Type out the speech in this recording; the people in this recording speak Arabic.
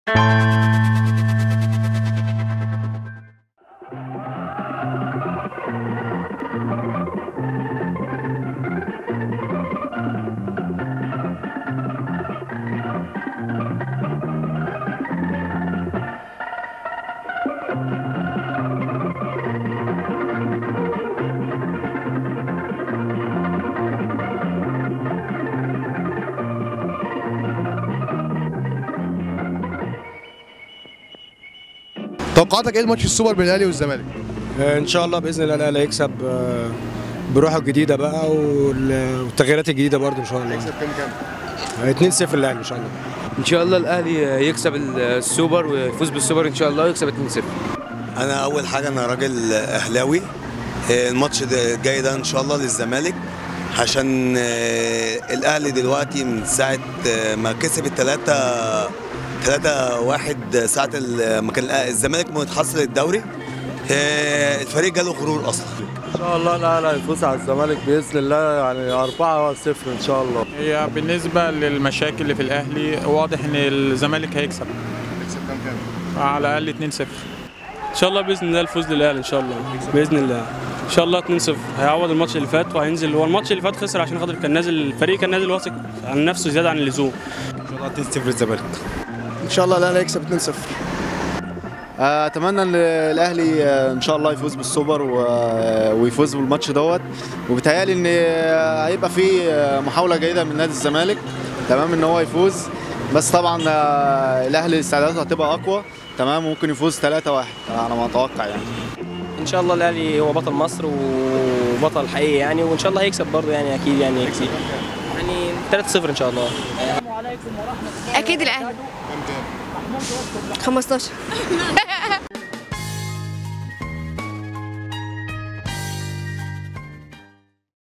توقعاتك ايه الماتش السوبر بين الاهلي والزمالك؟ ان شاء الله باذن الله الاهلي هيكسب بروحه الجديده بقى والتغييرات الجديده برده ان شاء الله. هيكسب كام؟ 2-0 الاهلي ان شاء الله. ان شاء الله الاهلي يكسب السوبر ويفوز بالسوبر ان شاء الله ويكسب 2-0. انا اول حاجه انا راجل اهلاوي. الماتش ده الجاي ده ان شاء الله للزمالك، عشان الاهلي دلوقتي من ساعه ما كسب 3-1 ساعه ما كان الزمالك متحصل الدوري، الفريق جاله غرور اصلا. ان شاء الله الاهلي هيفوز على الزمالك باذن الله، يعني 4-0 ان شاء الله. هي بالنسبه للمشاكل اللي في الاهلي واضح ان الزمالك هيكسب. هيكسب كام؟ على الاقل 2-0 ان شاء الله. باذن الله الفوز للاهلي ان شاء الله باذن الله. ان شاء الله 2-0 هيعوض الماتش اللي فات وهينزل. هو الماتش اللي فات خسر عشان خاطر كان نازل الفريق، كان نازل واثق عن نفسه زياده عن اللزوم. ان شاء الله 2-0 الزمالك. ان شاء الله الاهلي هيكسب 2-0. اتمنى ان الاهلي ان شاء الله يفوز بالسوبر ويفوز بالماتش دوت، وبيتهيألي ان هيبقى في محاوله جيده من نادي الزمالك تمام ان هو يفوز، بس طبعا الاهلي استعداداته هتبقى اقوى تمام، ممكن يفوز 3-1 على ما اتوقع يعني. ان شاء الله الاهلي هو بطل مصر وبطل حقيقي يعني، وان شاء الله هيكسب برضه يعني اكيد يعني 3-0 ان شاء الله. اكيد الاهلي 15.